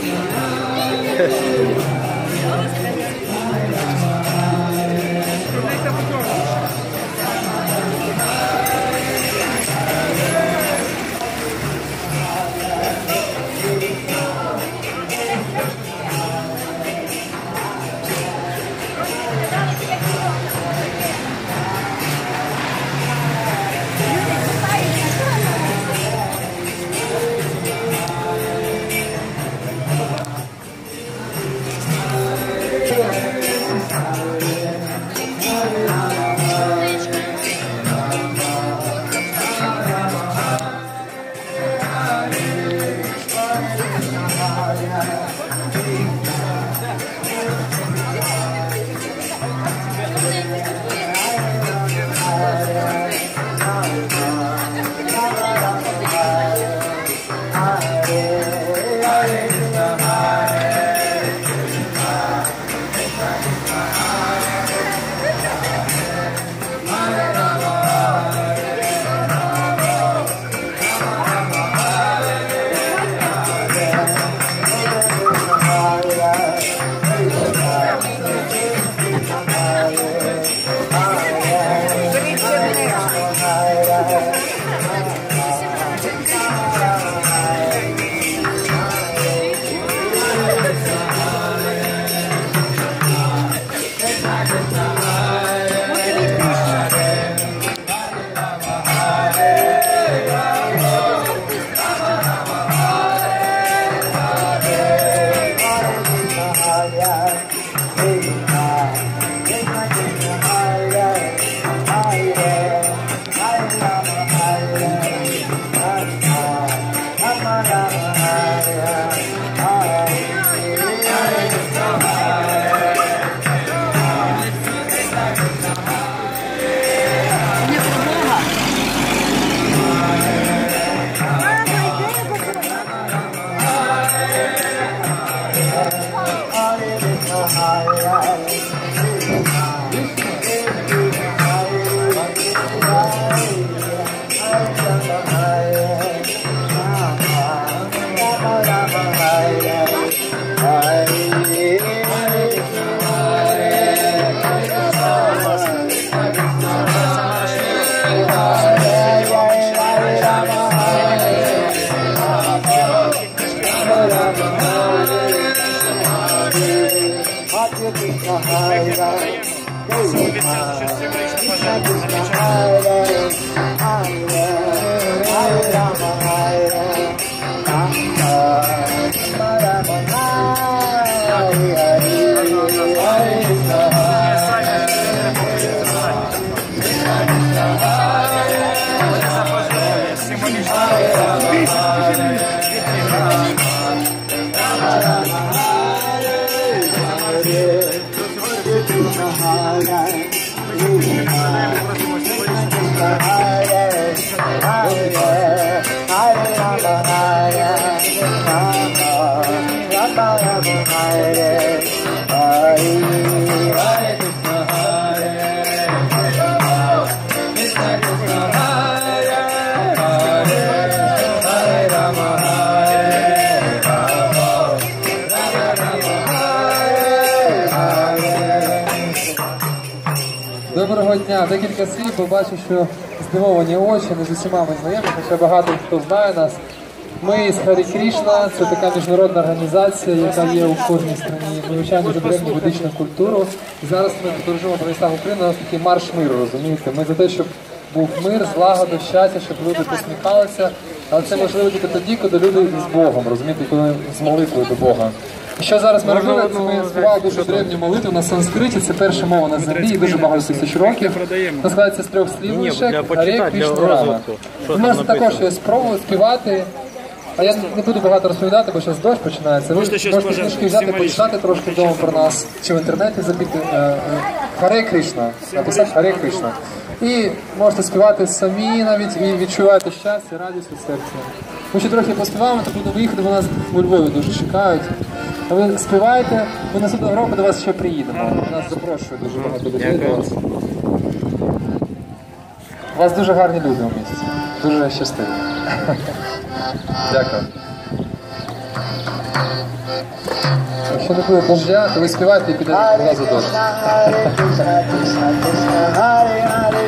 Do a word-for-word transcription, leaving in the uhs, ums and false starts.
Доброго дня, декілька слів, бо бачу, що здивовані очі, не з усіма ми знайомі, хоча багато хто знає нас. Ми з Харі Крішна, це така міжнародна організація, яка є у кожній країні. Ми вивчаємо дуже древню ведичну культуру. І зараз ми подорожуємо по містах України, у нас такий марш миру, розумієте? Ми за те, щоб був мир, злагода, щастя, щоб люди посміхалися. Але це можливо тільки тоді, коли люди з Богом, розумієте, коли з молитвою до Бога. І що зараз ми робили, це ми співали дуже древню молитву на санскриті, це перша мова на землі, і дуже багато тисяч років. Вона складається з трьох слів лише, Харе Крішна Рама. Ви можете також спробувати співати, а я не буду багато розповідати, бо зараз дощ починається. Ви можете книжки взяти, почитати трошки вдома про нас, чи в інтернеті забити Харе Крішна, написати Харе Крішна. І можете співати самі навіть, і відчуваєте щастя, радість від серця. Ми ще трохи поспіваємо, то будемо виїхати, бо нас у Львові дуже чекають. А ви співаєте, ми наступного року до вас ще приїдемо. Нас запрошують дуже багато людей до вас. У вас дуже гарні люди у місті. Дуже щасливі. Дякую. Якщо не буде дождя, то ви співайте і підете одразу дощ.